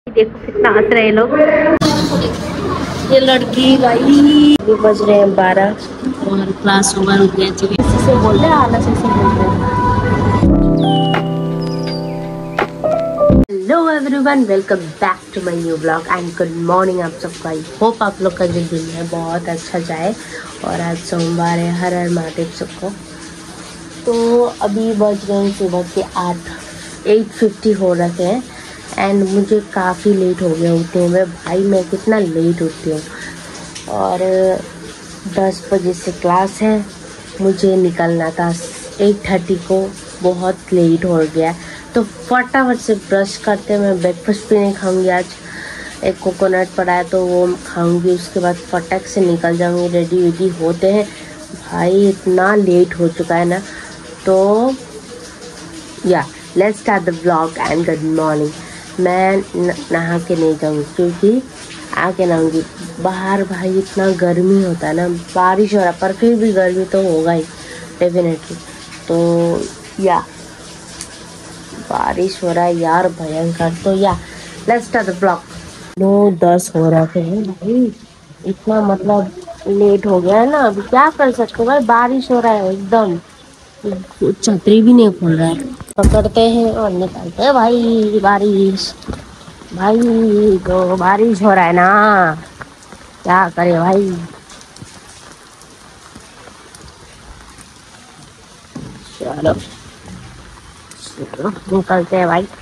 देखो कितना हंस रहे हैं लोग। ये लड़की भाई बज रहे हैं 12 और क्लास ओवर हो गया। किसी से बोल रहे आना से बोल रहे। Hello everyone, welcome back to my new blog and good morning आप सबको। आई होप आप लोग का जो दिन है बहुत अच्छा जाए। और आज सोमवार है, हर हर महादेव सबको। तो अभी बज गए हैं सुबह के 8:50 हो रखे हैं एंड मुझे काफ़ी लेट हो गया उठने में। भाई मैं कितना लेट उठती हूँ। और 10 बजे से क्लास है, मुझे निकलना था 8:30 को। बहुत लेट हो गया तो फटाफट से ब्रश करते मैं ब्रेकफास्ट भी नहीं खाऊंगी आज। एक कोकोनट पड़ा है तो वो खाऊंगी, उसके बाद फटक से निकल जाऊंगी। रेडी वेडी होते हैं। भाई इतना लेट हो चुका है ना। तो या let's start the blog and good morning. मैं नहा के नहीं जाऊँगी क्योंकि आके नहाऊंगी बाहर। भाई इतना गर्मी होता है ना, बारिश हो रहा पर फिर भी गर्मी तो होगा ही डेफिनेटली। तो या बारिश हो रहा है यार भयंकर। तो या लेट्स स्टार्ट द ब्लॉग। 9:10 हो रहा है भाई, इतना मतलब लेट हो गया है ना। अभी क्या कर सकते भाई, बारिश हो रहा है एकदम, छतरी भी नहीं खोल रहा है। पकड़ते हैं और निकलते हैं भाई। बारिश भाई तो बारिश हो रहा है ना, क्या करे भाई। चलो चलो निकलते हैं भाई।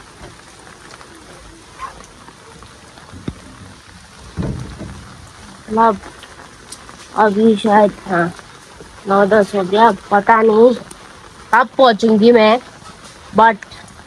मतलब अभी शायद 9:10 हो गया, पता नहीं कब पहुंचूंगी मैं, बट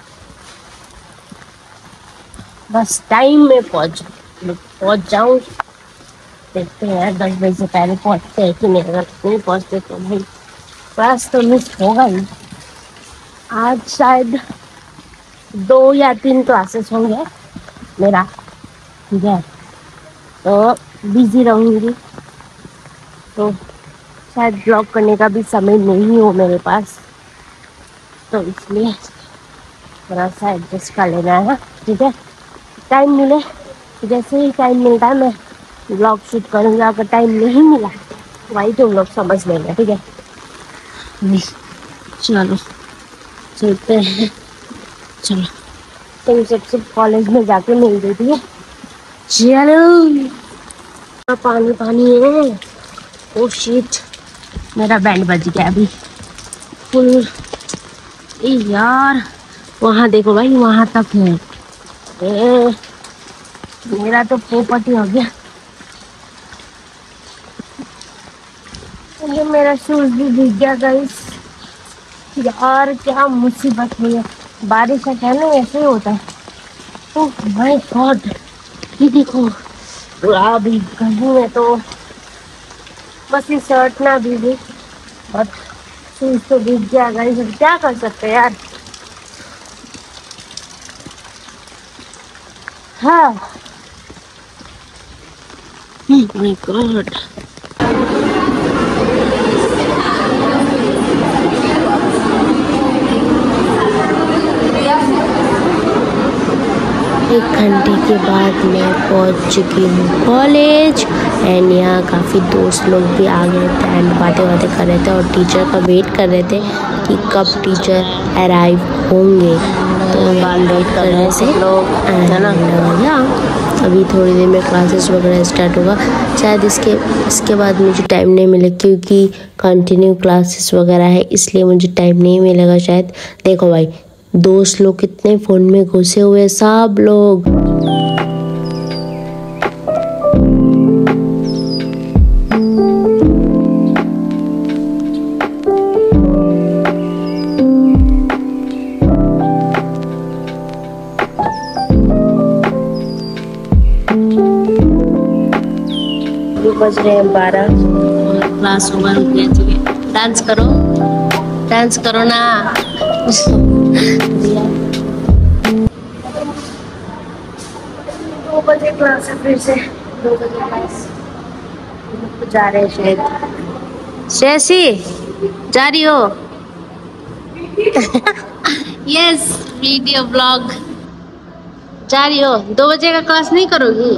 बस टाइम में पहुंच जाऊं। देखते हैं यार 10 बजे से पहले पहुंचते हैं कि नहीं। अगर नहीं पहुंचते तो भाई क्लास तो मिस होगा ही। आज शायद 2 या 3 क्लासेस होंगे मेरा, ठीक है। तो बिजी रहूंगी तो शायद ब्लॉग करने का भी समय नहीं हो मेरे पास, तो इसलिए थोड़ा सा एडजस्ट कर लेना है ना, ठीक है। टाइम मिले जैसे ही टाइम मिलता है मैं ब्लॉग शूट करूँगा। अगर टाइम नहीं मिला भाई तुम लोग समझ लेना, ठीक है। चलो चलते हैं। चलो तुम सबसे कॉलेज में जाके मिल देती है। चलो पानी पानी है। ओ शिट, मेरा बैंड बज गया अभी फुल। यार वहाँ देखो भाई, वहाँ तक है। मेरा तो पोपट ही हो गया। ये मेरा शूज भी भीग गया गाइस। यार क्या मुसीबत हुई है। बारिश का कहना ऐसे ही होता है। ओह माय गॉड, ये देखो पूरा भीग गई है। तो बस ये शर्ट ना भीगे और शूज तो भीग गया गाइस। अब क्या कर सकते हैं यार। हाँ माय गॉड। एक घंटे के बाद मैं पहुंच चुकी हूँ कॉलेज एंड यहाँ काफ़ी दोस्त लोग भी आ गए थे एंड बातें कर रहे थे और टीचर का वेट कर रहे थे कि कब टीचर अराइव होंगे। तो वेट कर रहे थे लोग है ना। या अभी थोड़ी देर में क्लासेस वगैरह स्टार्ट होगा शायद। इसके बाद मुझे टाइम नहीं मिले क्योंकि कंटिन्यू क्लासेस वगैरह है, इसलिए मुझे टाइम नहीं मिलेगा शायद। देखो भाई दोस्त लोग कितने फोन में घुसे हुए सब लोग। बज रहे हैं 12 और क्लास ओवर हो गया। डांस करो ना। 2 बजे क्लास है, फिर से 2 बजे क्लास। जा रहे हैं शायद। श्रेयसी जा रही हो? यस वीडियो ब्लॉग जा रही हो? 2 बजे का क्लास नहीं करोगी?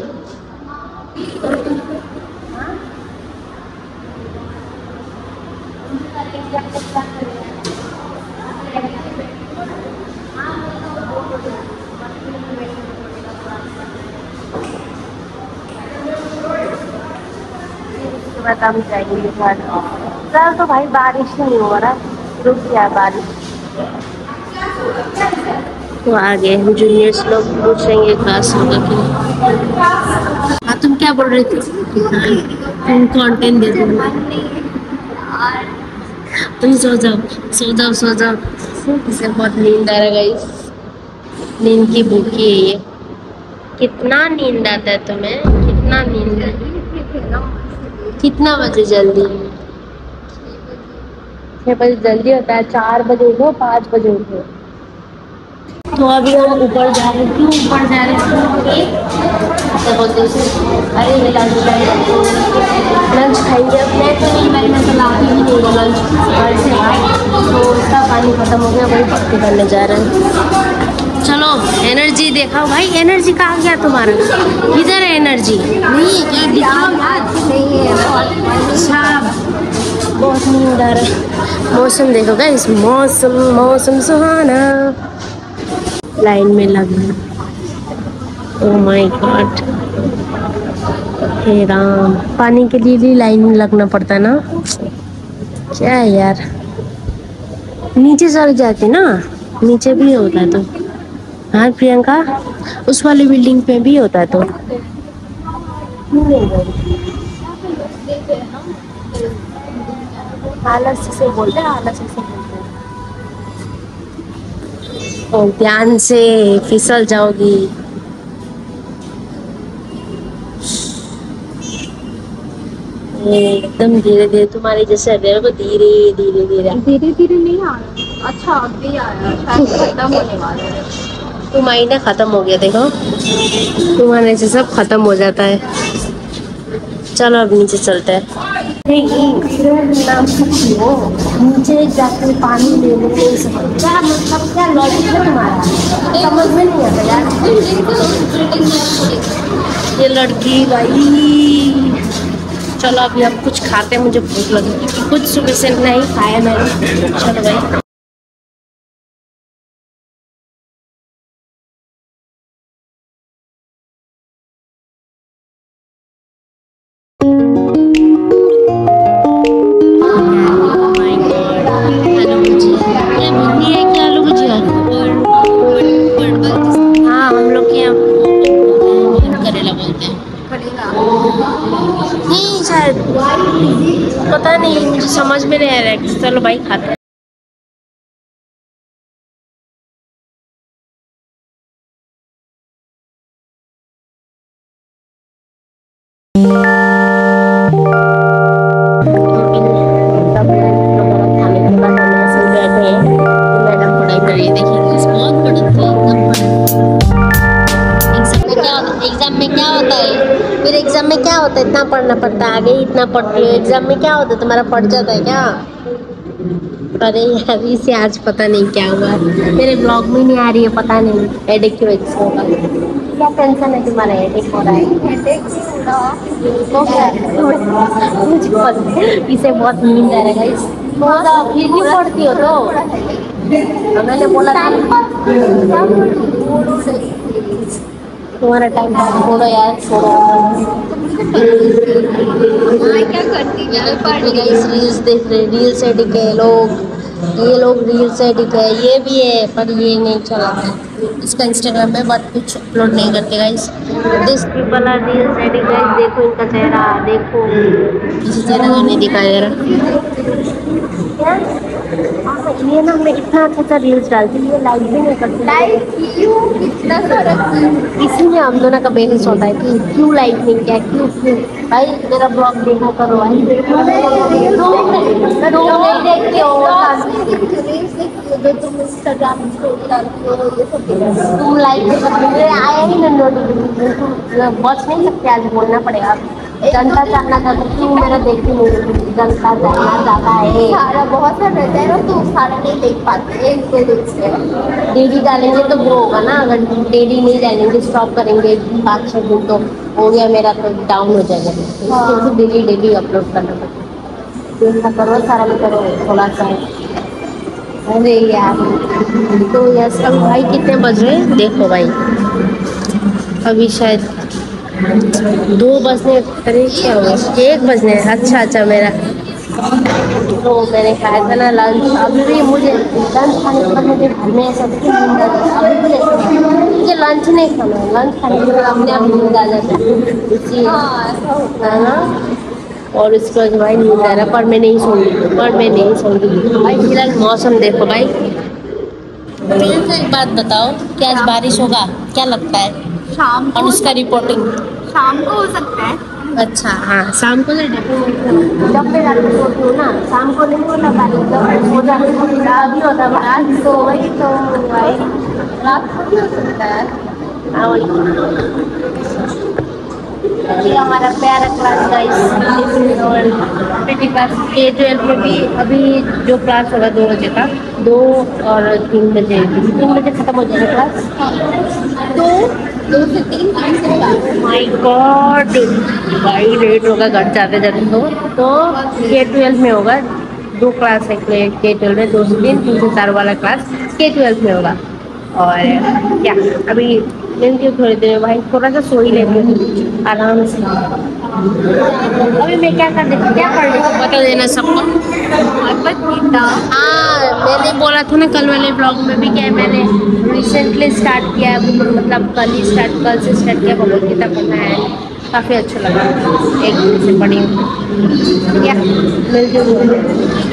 बाद हम जाएंगे कल। तो भाई बारिश नहीं हो रहा, रुक गया बारिश। तो आगे जूनियर्स लोग पूछेंगे क्लास होगा कि नहीं। हाँ तुम क्या बोल रही थी? तुम कंटेंट दे दो। तुम सो जाओ सो जाओ सो जाओ। इसे बहुत नींद आ रहा है गाइस, नींद की भूखी है ये। कितना नींद आता है तुम्हें? कितना नींद है? कितना बजे जल्दी? 6 बजे जल्दी होता है। 4 बजे उठो, 5 बजे उठो। तो अभी हम ऊपर जा रहे हैं। क्यों ऊपर जा रहे हैं? अरे लंच खाएंगे। अब मैं तो नहीं भाई, मैं तो ला ही नहीं लंच घर से भाई। तो इसका पानी खत्म हो गया, वही पक्के करने जा रहे हैं। चलो एनर्जी दिखाओ भाई, एनर्जी कहाँ गया तुम्हारा? किधर है एनर्जी? नहीं क्या दिखाओ नहीं है। बहुत नींद आ रहा है। मौसम देखो गाइस, मौसम सुहाना। लाइन में लगे। ओह माय गॉड, हे राम, पानी के लिए भी लाइन में लगना पड़ता है ना? क्या है यार, नीचे चल जाती ना, नीचे भी होता है तो। हाँ प्रियंका, उस वाली बिल्डिंग पे भी होता है तो। आलस से बोलते हैं, आलस से बोलते हैं। और ध्यान से, फिसल जाओगी। एकदम धीरे धीरे, तुम्हारी जैसे धीरे धीरे धीरे धीरे धीरे नहीं आ रहा। अच्छा अभी आया, शायद खत्म होने वाला है। तो महीना खत्म हो गया, देखो तुम्हारे से सब खत्म हो जाता है। चलो अब नीचे चलते हैं। नीचे जाकर पानी लेने क्या मतलब, क्या लॉजिक है तुम्हारा? समझ में नहीं आता यार। ये लड़की भाई, चलो अभी हम कुछ खाते हैं, मुझे भूख लगी क्योंकि कुछ सुबह से नहीं खाया मैंने। चलो भाई। हाँ हम लोग के यहाँ करेला बोलते हैं। नहीं शायद, पता नहीं, मुझे समझ में नहीं आ रहा है। चलो भाई खाते हैं। मैडम पढ़ाई कर रही है, देखिए बहुत पढ़ती है। एग्जाम में क्या होता है? फिर एग्जाम में क्या होता है? इतना पढ़ना पड़ता है, आगे इतना पढ़ती है। एग्जाम में क्या होता है? तुम्हारा पढ़ जाता है क्या? अरे यार इसे आज पता नहीं क्या हुआ, मेरे ब्लॉग में नहीं आ रही है, पता नहीं हेडेक की वजह से होगा। क्या टेंशन है तुम्हारा? हेडेक हो रहा है? मुझे पता है, इसे बहुत नींद आ रहा है। फिर भी पढ़ती हो तो मैंने बोला तुम्हारा टाइम छोड़ो यार, छोड़ो। क्या करती है? रील्स देख रहे, रील्स एडिक्ट है लोग। ये लोग रील्स एडिक्ट है, ये भी है पर ये नहीं चलाते इसका इंस्टाग्राम में, बट कुछ अपलोड नहीं करते guys. This people are reels addict guys. देखो इनका चेहरा, देखो किसी चेहरा का नहीं दिखाई दे रहा। ये ना मैं इतना अच्छा रील्स डालती हूँ, लाइक भी नहीं करती। लाइक क्यों? कितना इसीलिए हम दोनों का बहस होता है कि क्यों लाइक नहीं किया, क्यों क्यों। भाई मेरा ब्लॉग देखो करो भाई। तुम लाइक आया ही ना नोटिफिकेशन, तुम बच नहीं सकते, आज बोलना पड़ेगा। जनता जानना चाहता है, क्यों मेरा देखती नहीं रहती? जनता जानना चाहता है। सारा बहुत सारा रहता है ना, तो सारा नहीं देख पाते, एक दो दिन से। डेली डालेंगे तो वो होगा ना, अगर डेली नहीं डालेंगे, स्टॉप करेंगे 5-6 दिन तो हो गया मेरा, तो डाउन हो जाएगा। इसलिए डेली डेली अपलोड करना पड़ता है। करो सारा में करो थोड़ा सा। अरे यार, तो यस अभी भाई कितने बज रहे हैं देखो भाई, अभी शायद 2 बजने, अरे क्या हुआ, 1 बजने। अच्छा मेरा तो मैंने खाया था ना लंच, अभी भी मुझे लंच खाने के बाद मुझे घर में ऐसा था कि नींद आ जाती है। अभी भी ऐसा मुझे लंच नहीं खाना है, लंच खाने के बाद अपने आप नींद आ जाता है, इसलिए है ना। और इसके बाद भाई नींद आ रहा, पर मैं नहीं सोऊंगी भाई। फिलहाल मौसम देखो भाई। एक बात बताओ, क्या आज बारिश होगा? क्या लगता है? शाम को, और उसका रिपोर्टिंग शाम को हो सकता है। अच्छा हाँ, शाम को नहीं, जब मैं रात को सोती हूँ ना, शाम को नहीं होता बारिश, जब हो जाता अभी होता बारिश, तो वही तो भाई रात को भी हो सकता है। हाँ वही। ये हमारा प्यारा क्लास गाइस, क्लास K12 में भी अभी जो क्लास होगा 2 बजे का, 2 और 3 बजे खत्म हो जाएगा क्लास। 2 से 3 माय गॉड भाई, लेट होगा घर जाते जाते। तो K12 में होगा 2 क्लास है K12 में, 2 से 3 से 4 वाला क्लास K12 में होगा। और क्या अभी मिलती हूँ थोड़ी देर भाई, थोड़ा सा सो ही लेती हूँ आराम से। अभी मैं क्या कर रही थी बता देना सबको। हाँ मैंने बोला था ना कल वाले ब्लॉग में भी, क्या मैंने रिसेंटली स्टार्ट किया है, मतलब कल से स्टार्ट किया भगवद गीता पढ़ना है। काफ़ी अच्छा लगा, 1 दिन से पढ़ी हूँ। क्या मिलती हूँ,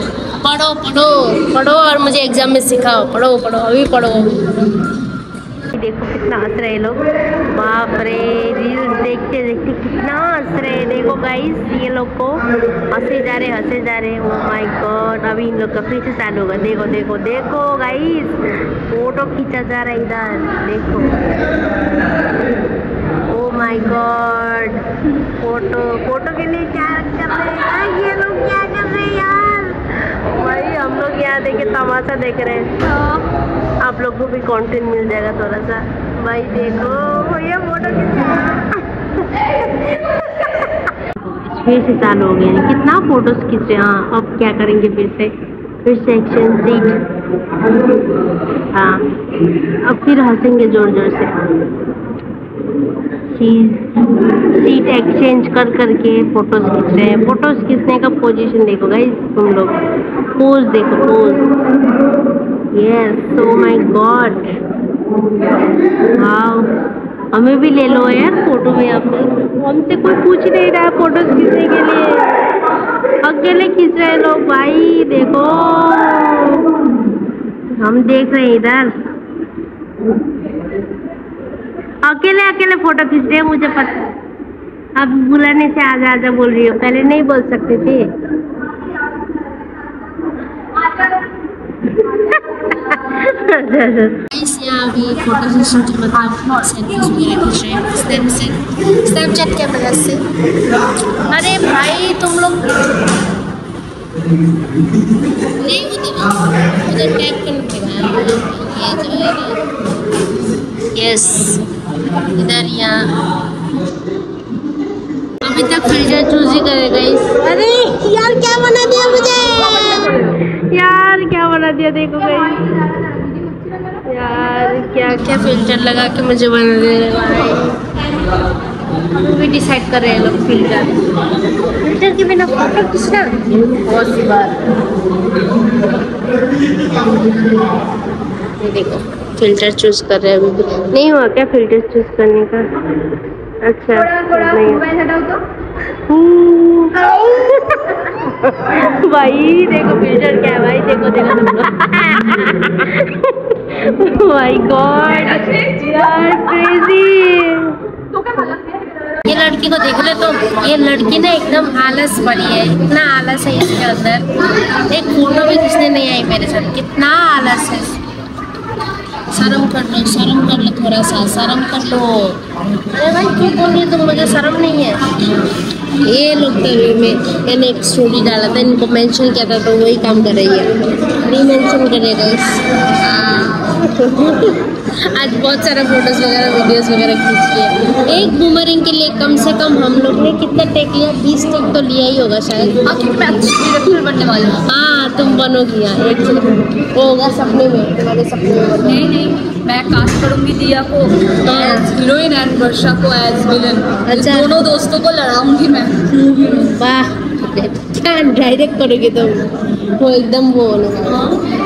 पढ़ो और मुझे एग्जाम में सिखाओ। पढ़ो अभी पढ़ो। देखो कितना हंस रहे लोग, बाप रे, रील्स देखते देखते कितना हंस रहे। देखो गाइस, ये लोग को हंसे जा रहे। ओ माय गॉड, अभी इन लोग का फिर से चालू होगा। देखो गाइस, फोटो खींचा जा रहा है इधर, देखो। ओ माय गॉड, फोटो के लिए क्या कर रहे हैं ये लोग, क्या कर रहे हैं यार भाई। हम लोग यहाँ देखे तमाशा देख रहे हैं, आप लोग को भी कंटेंट मिल जाएगा थोड़ा सा भाई। देखो भैया फोटो फिर से चालू हो गया, कितना फोटोज खींच रहे हैं। हाँ अब क्या करेंगे, फिर से एक्शन सीट। हाँ अब फिर हंसेंगे जोर से। सीट एक्सचेंज करके फोटोज खींच रहे हैं। फोटोज खींचने का पोजीशन देखो गाइस, तुम लोग पोज देखो, pose. Yes, oh my god, wow, हमें भी ले लो यार फोटो में। हमसे कोई पूछ नहीं रहा फोटोज खींचने के लिए, अकेले खींच रहे लोग भाई। देखो हम देख रहे हैं इधर, अकेले फोटो खींच रहे हैं। मुझे पता, अब बुलाने से आजा बोल रही हो, पहले नहीं बोल सकते थे। यहाँ भी फोटो सेशन के मतलब स्नैपचैट के मदद से। अरे भाई तुम लोग नहीं होते ना, उधर टैप करना पड़ेगा। यस, इधर यहाँ अभी तक फिल्टर चूज ही करेगा इस। अरे यार क्या बना दिया मुझे, यार क्या बना दिया, देखो भाई यार, क्या फिल्टर लगा के मुझे बना दे रहे भाई। भी डिसाइड कर रहे हैं लोग फिल्टर के बिना फोटो खींचना बहुत सी बार। ये देखो फिल्टर चूज कर रहे हैं, अभी भी नहीं हुआ क्या फिल्टर चूज करने का? अच्छा भाई देखो फिल्टर क्या है भाई, देखो माय गॉड यार क्रेजी। ये लड़की को देख ले तो, ये लड़की ना एकदम आलस पड़ी है, इतना आलस है इसके अंदर। एक फोटो भी खींचने नहीं आई मेरे साथ, कितना आलस है। शर्म कर लो थोड़ा सा, शर्म कर लो। अरे भाई क्यों बोल रही हो तुम, मुझे शर्म नहीं है। ये लोग तो मैंने एक स्टोरी डाला था, इनको मेंशन किया था तो वही काम कर रही है, नहीं मेंशन करेगा आज बहुत सारा फोटोज वगैरह वीडियोस वगैरह खींच लिए। एक बूमरिंग के लिए कम से कम हम लोग ने कितना टेक लिया, 20 टेक तो लिया ही होगा शायद। हाँ क्योंकि मैं अच्छी डायरेक्टर बनने वाली हूँ। हाँ तुम बनोगी यार, एक वो होगा सपने में, तुम्हारे सपने में। नहीं मैं कास्ट करूंगी दिया को एज हीरोइन एंड वर्षा को एज विलन। अच्छा। दोनों दोस्तों को लड़ाऊंगी मैं। वाह क्या डायरेक्ट करोगे तुम, वो एकदम वो होगा।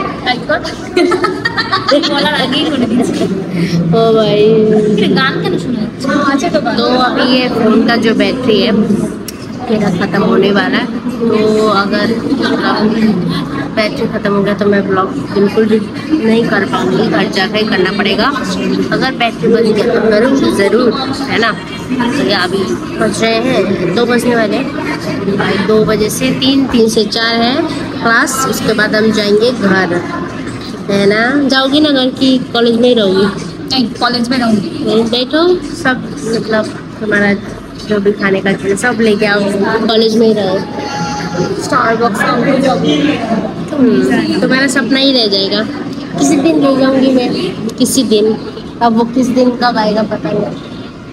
बोला लगी ओ भाई। गान का नहीं सुना। अच्छा तो अभी ये फ़ोन का जो बैटरी है मेरा ख़त्म होने वाला है, तो अगर बैटरी ख़त्म हो गया तो मैं ब्लॉग बिल्कुल भी नहीं कर पाऊँगी, घर जाकर ही करना पड़ेगा। अगर बैटरी बच गया तो करूँगी ज़रूर, है ना। तो ये अभी बज रहे हैं 2 बजने वाले, भाई 2 बजे से 3 से 4 है क्लास, उसके बाद हम जाएंगे घर, है ना। जाओगी ना घर की कॉलेज में ही रहोगी? नहीं कॉलेज में रहूंगी। बैठो सब, मतलब तुम्हारा जो भी खाने का चीज़ सब लेके आओ, कॉलेज में ही रहो। स्टारबक्स तुम्हारा सपना ही रह जाएगा। किसी दिन ले जाऊंगी मैं, किसी दिन, अब वो किस दिन कब आएगा पता नहीं।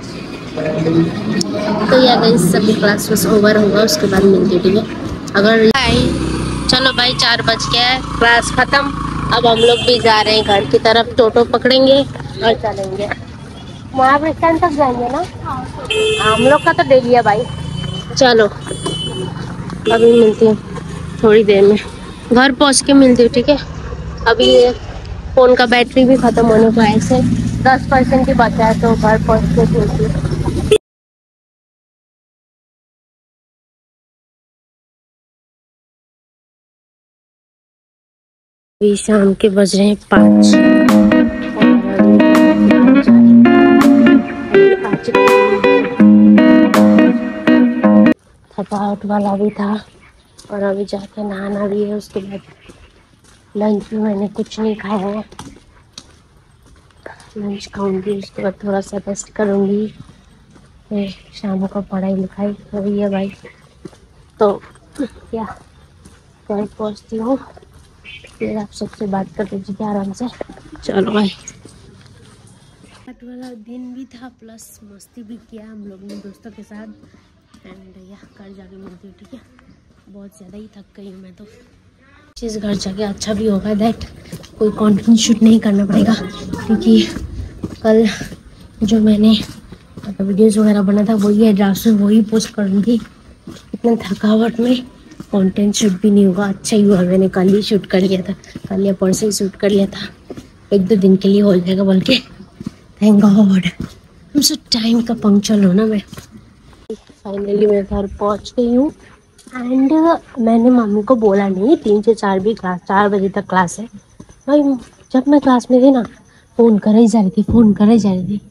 तो यार इस सभी क्लास बस ओवर होगा, उसके बाद मिलती हूँ, ठीक है। अगर चलो भाई 4 बज गया, क्लास खत्म, अब हम लोग भी जा रहे हैं घर की तरफ, टोटो पकड़ेंगे और चलेंगे। वहाँ स्टैंड तक जाएंगे ना, हम लोग का तो डेली है भाई। चलो अभी मिलती हूँ थोड़ी देर में, घर पहुँच के मिलती हूँ, ठीक है। अभी ये फ़ोन का बैटरी भी ख़त्म होने को ऐसे 10% ही बचा है, तो घर पहुँच के मिलती हूँ। अभी शाम के बज रहे हैं 5 थकावट वाला भी था, और अभी जाके नहाना भी है, उसके बाद लंच में मैंने कुछ नहीं खाया है, लंच खाऊंगी, उसके बाद थोड़ा सा रेस्ट करूंगी, फिर शाम को पढ़ाई लिखाई हो रही है भाई। तो क्या घर पहुँचती हूँ, फिर आप सबसे बात कर लीजिए आराम से। चलो भाई, रात वाला दिन भी था, प्लस मस्ती भी किया हम लोग ने दोस्तों के साथ, एंड या घर जाके मिलती हूँ, ठीक है। बहुत ज़्यादा ही थक गई हूँ मैं तो। चीज़ घर जाके अच्छा भी होगा दैट कोई कंटेंट शूट नहीं करना पड़ेगा, क्योंकि कल जो मैंने वीडियोज़ वगैरह बना था वही है, ड्राफ्ट में वही पोस्ट करूँगी। इतना थकावट में कंटेंट शूट भी नहीं होगा। अच्छा ही हुआ मैंने कल ही शूट कर लिया था, कल या परसों ही शूट कर लिया था, 1-2 दिन के लिए हो जाएगा बोल के। थैंक गॉड, हम सब टाइम का पंक्चुअल हो ना। मैं फाइनली मैं घर पहुंच गई हूँ, एंड मैंने मम्मी को बोला नहीं 3 से 4 भी क्लास, 4 बजे तक क्लास है भाई। जब मैं क्लास में थी ना, फ़ोन कर ही जा रही थी, फ़ोन कर ही जा रही थी।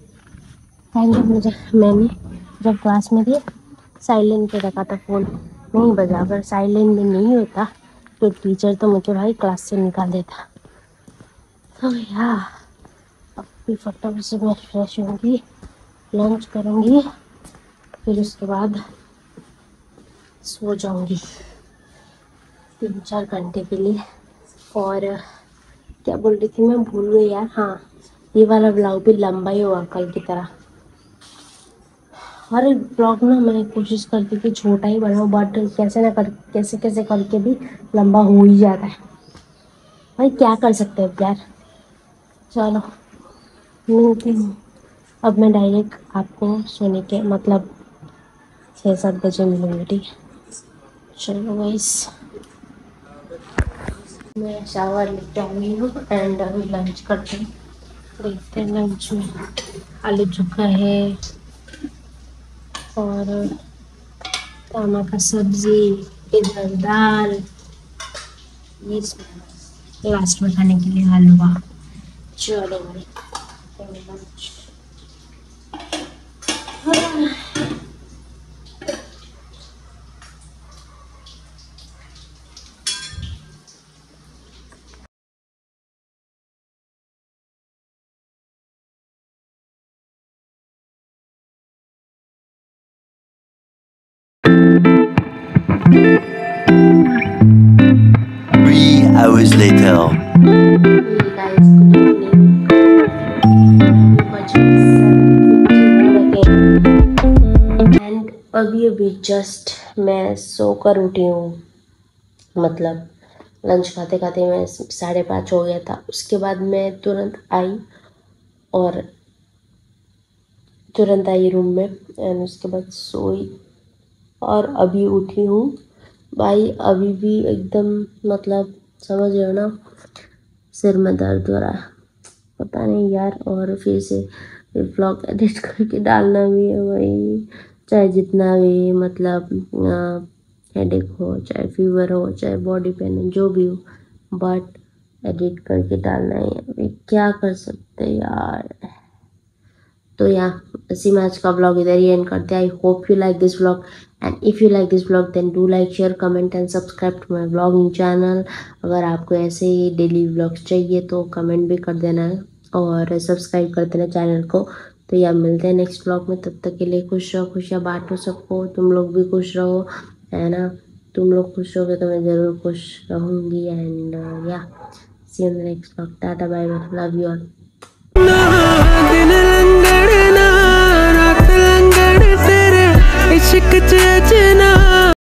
मैंने जब क्लास में थी साइलेंट पे रखा था फ़ोन, नहीं बजा। अगर साइलेंट में नहीं होता तो टीचर तो मुझे भाई क्लास से निकाल देता। तो यार अब भी फटाफट से मैं फ्रेश होंगी, लंच करूँगी, फिर उसके बाद सो जाऊँगी 3-4 घंटे के लिए। और क्या बोल रही थी मैं, भूल गई यार। हाँ, ये वाला ब्लॉग भी लंबा ही होगा कल की तरह। हर एक ब्लॉग ना मैं कोशिश करती कि छोटा ही बनाऊँ, बट कैसे कैसे करके भी लंबा हो ही जाता है भाई, क्या कर सकते हैं यार। चलो मिलती हूँ, अब मैं डायरेक्ट आपको सोने के मतलब 6-7 बजे मिलूँगी, ठीक है। चलो गाइस, मैं शावर लेके आई हूँ एंड अभी लंच करते हैं। देखते हैं लंच में आलू चोखा है और टमा का सब्जी, इधर दाल, ये लास्ट में खाने के लिए हलवा। चलो भाई। 3 hours later. Hey guys, good evening. And अभी अभी जस्ट मैं सोकर उठी हूँ, मतलब लंच खाते खाते मैं 5:30 हो गया था। उसके बाद मैं तुरंत आई रूम में एंड उसके बाद सोई और अभी उठी हूँ भाई। अभी भी एकदम मतलब समझ रहे हो ना, सिर में दर्द हो रहा है, पता नहीं यार। और फिर से व्लॉग एडिट करके डालना भी है भाई, चाहे जितना भी मतलब हेडेक हो, चाहे फीवर हो, चाहे बॉडी पेन हो, जो भी हो, बट एडिट करके डालना ही है अभी, क्या कर सकते हैं यार। तो या इसी में आज का ब्लॉग इधर ही एंड करते हैं। I hope you like this blog and if you like this blog then do like, share, comment and subscribe to my blogging channel. अगर आपको ऐसे ही डेली ब्लॉग्स चाहिए तो कमेंट भी कर देना और सब्सक्राइब कर देना चैनल को। तो या मिलते हैं नेक्स्ट ब्लॉग में, तब तक के लिए खुश रहो, खुशियाँ बांटो सबको, तुम लोग भी खुश रहो, है ना। तुम लोग खुश रहोगे तो मैं ज़रूर खुश रहूँगी। एंड या see you in the next blog, tata bye bye, love you all.